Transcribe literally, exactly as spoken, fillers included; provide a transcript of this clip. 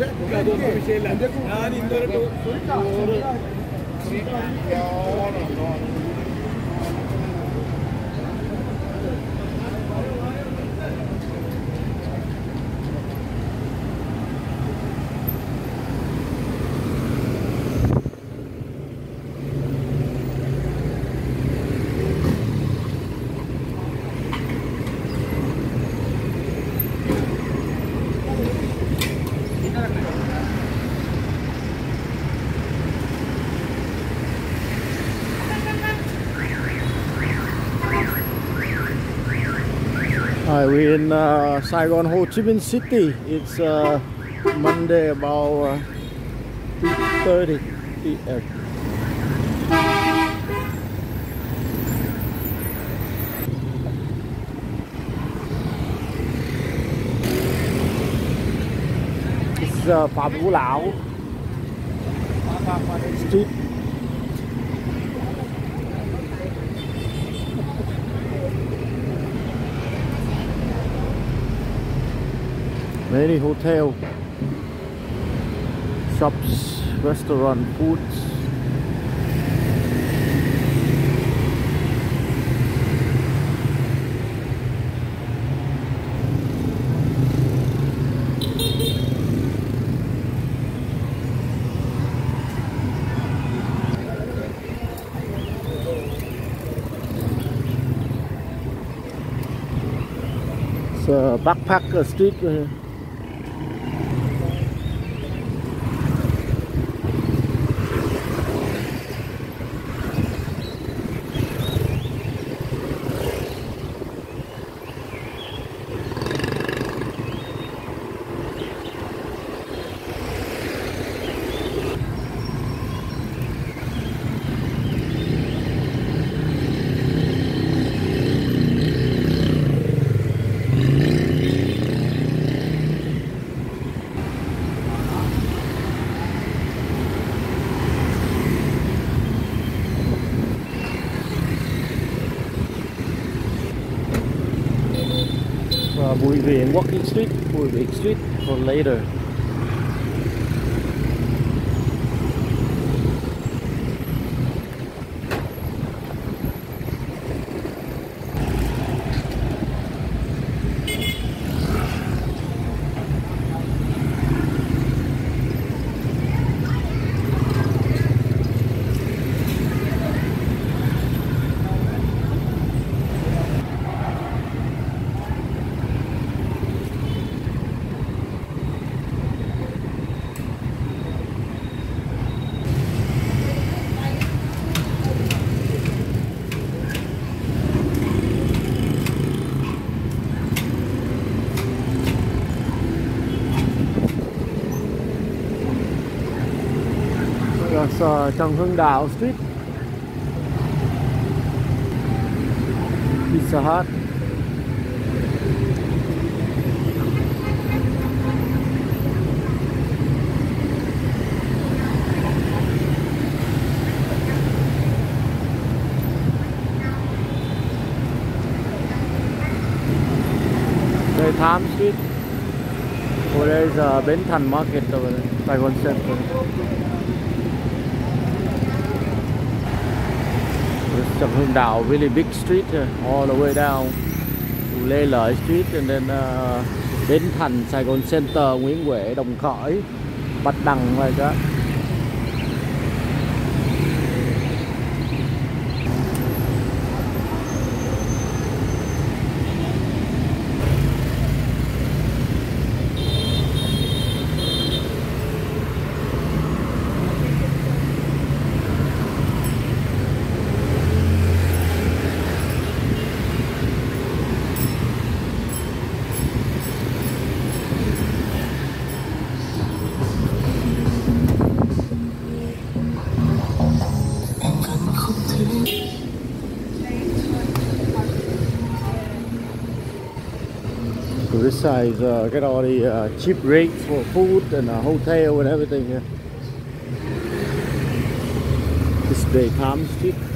Alright, we're in uh, Saigon, Ho Chi Minh City. It's uh, Monday about uh, two thirty p m It's uh, Phạm Ngũ Lão Street. Many hotel, shops, restaurant, foods. It's a backpacker street right here. Uh, Bùi Viện Walking Street, Bùi Viện Street for later. That's uh, Trần Hưng Đạo Street, Pizza Hut. Đây Tham Street. Over there is uh, Bến Thành Market over there, Saigon Center. Trần Hưng Đạo, really big street here, all the way down to Lê Lợi Street, and then uh, Bến Thành, Saigon Center, Nguyễn Huệ, Đồng Khởi, Bạch Đằng like that. So this side is uh, get all the uh, cheap rates for food and a hotel and everything here. This is Day Tham Street.